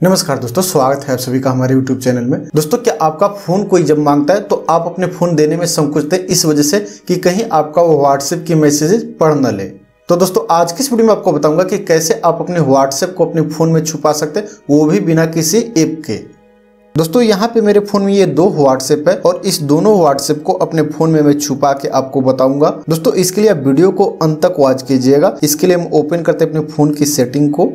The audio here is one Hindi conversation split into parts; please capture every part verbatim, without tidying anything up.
नमस्कार दोस्तों, स्वागत है आप सभी का हमारे यूट्यूब चैनल में। दोस्तों, क्या आपका फोन कोई जब मांगता है तो आप अपने फोन देने में संकोचते हैं इस वजह से कि कहीं आपका वो व्हाट्सएप की मैसेजेस पढ़ न ले। तो दोस्तों, आज की इस वीडियो में आपको बताऊंगा कि कैसे आप अपने व्हाट्सएप को अपने फोन में छुपा सकते हैं, वो भी बिना किसी ऐप के। दोस्तों, यहाँ पे मेरे फोन में ये दो व्हाट्सएप है और इस दोनों व्हाट्सएप को अपने फोन में मैं छुपा के आपको बताऊंगा। दोस्तों, इसके लिए आप वीडियो को अंत तक वॉच कीजिएगा। इसके लिए हम ओपन करते हैं अपने फोन की सेटिंग को,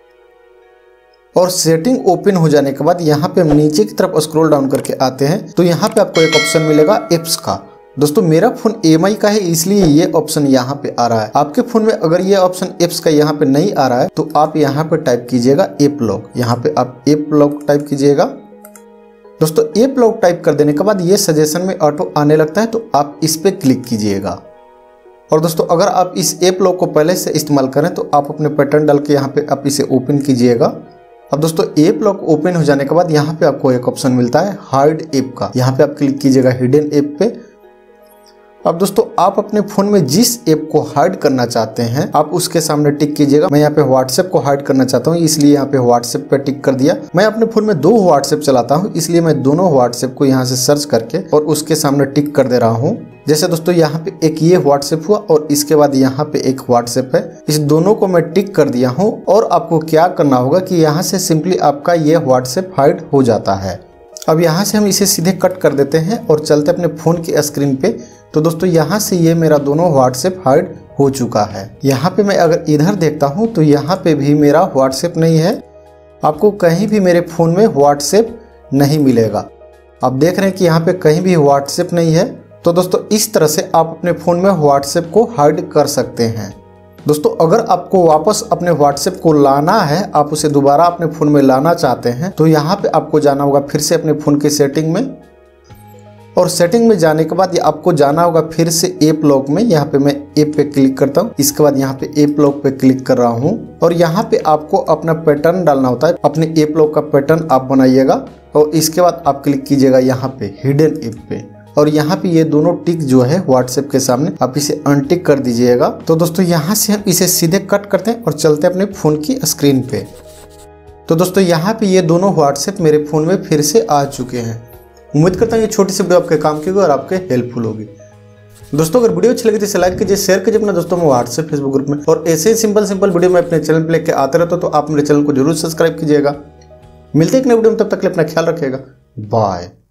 और सेटिंग ओपन हो जाने के बाद यहाँ पे हम नीचे की तरफ स्क्रॉल डाउन करके आते हैं तो यहाँ पे आपको एक ऑप्शन मिलेगा एप्स का। दोस्तों, मेरा फोन एम आई का है इसलिए ये ऑप्शन यहाँ पे आ रहा है। आपके फोन में अगर ये ऑप्शन एप्स का यहाँ पे नहीं आ रहा है तो आप यहाँ पे टाइप कीजिएगा ऐप लॉक। यहाँ पे आप ऐप लॉक टाइप कीजिएगा। दोस्तों, ऐप लॉक टाइप कर देने के बाद ये सजेशन में ऑटो आने लगता है तो आप इस पे क्लिक कीजिएगा। और दोस्तों, अगर आप इस ऐप लॉक को पहले से इस्तेमाल करें तो आप अपने पैटर्न डाल के यहाँ पे आप इसे ओपन कीजिएगा। अब दोस्तों, ऐप लॉक ओपन हो जाने के बाद यहाँ पे आपको एक ऑप्शन मिलता है हाइड ऐप का। यहाँ पे आप क्लिक कीजिएगा हिडन ऐप पे। अब दोस्तों, आप अपने फोन में जिस ऐप को हाइड करना चाहते हैं आप उसके सामने टिक कीजिएगा। मैं यहाँ पे व्हाट्सएप को हाइड करना चाहता हूँ इसलिए यहाँ पे व्हाट्सएप पे टिक कर दिया। मैं अपने फोन में दो व्हाट्सएप चलाता हूँ इसलिए मैं दोनों व्हाट्सएप को यहाँ से सर्च करके और उसके सामने टिक कर दे रहा हूँ। जैसे दोस्तों, यहाँ पे एक ये व्हाट्सएप हुआ और इसके बाद यहाँ पे एक व्हाट्सएप है। इस दोनों को मैं टिक कर दिया हूँ और आपको क्या करना होगा कि यहाँ से सिंपली आपका ये व्हाट्सएप हाइड हो जाता है। अब यहाँ से हम इसे सीधे कट कर देते हैं और चलते अपने फोन की स्क्रीन पे। तो दोस्तों, यहाँ से ये मेरा दोनों व्हाट्सएप हाइड हो चुका है। यहाँ पे मैं अगर इधर देखता हूँ तो यहाँ पे भी मेरा व्हाट्सएप नहीं है। आपको कहीं भी मेरे फोन में व्हाट्सएप नहीं मिलेगा। आप देख रहे हैं कि यहाँ पे कहीं भी व्हाट्सएप नहीं है। तो दोस्तों, इस तरह से आप अपने फोन में व्हाट्सएप को हाइड कर सकते हैं। दोस्तों, अगर आपको वापस अपने व्हाट्सएप को लाना है, आप उसे दोबारा अपने फोन में लाना चाहते हैं तो यहाँ पे आपको जाना होगा फिर से अपने फोन की सेटिंग में, और सेटिंग में जाने के बाद आपको जाना होगा फिर से ऐप लॉक में। यहाँ पे मैं ऐप पे क्लिक करता हूँ। इसके बाद यहाँ पे ऐप लॉक पे क्लिक कर रहा हूँ और यहाँ पे आपको अपना पैटर्न डालना होता है। अपने ऐप लॉक का पैटर्न आप बनाइएगा और इसके बाद आप क्लिक कीजिएगा यहाँ पे हिडन ऐप पे, और यहाँ पे ये दोनों टिक जो है व्हाट्सएप के सामने आप इसे अनटिक कर दीजिएगा। तो दोस्तों, यहाँ से हम इसे सीधे कट करते हैं और चलते हैं अपने फोन की स्क्रीन पे। तो दोस्तों, यहाँ पे ये दोनों व्हाट्सएप मेरे फोन में फिर से आ चुके हैं। उम्मीद करता हूँ ये छोटी सी वीडियो आपके काम की होगी और आपके हेल्पफुल होगी। दोस्तों, अगर वीडियो अच्छी लगी तो इसे लाइक कीजिए, शेयर कीजिए अपने दोस्तों में व्हाट्सएप फेसबुक ग्रुप में, और ऐसे ही सिंपल सिंपल वीडियो मैं अपने चैनल पर लेके आते रहता हूँ तो आप मेरे चैनल को जरूर सब्सक्राइब कीजिएगा। मिलते हैं एक नए वीडियो में, तब तक के लिए अपना ख्याल रखिएगा। बाय।